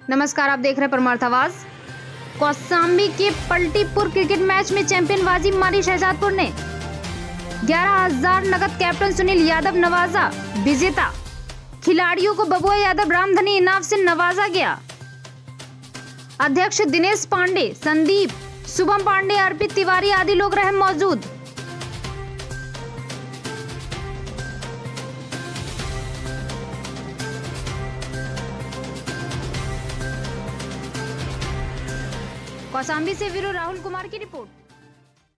नमस्कार, आप देख रहे हैं परमार्थ आवाज। कौशाम्बी के पलटीपुर क्रिकेट मैच में चैंपियन बाजी मारी शहजादपुर ने। 11,000 नगद कैप्टन सुनील यादव नवाजा विजेता। खिलाड़ियों को बबुआ यादव रामधनी इनाम से नवाजा गया। अध्यक्ष दिनेश पांडे, संदीप, शुभम पांडे, अर्पित तिवारी आदि लोग रहे मौजूद। कौशाम्बी से वीरू राहुल कुमार की रिपोर्ट।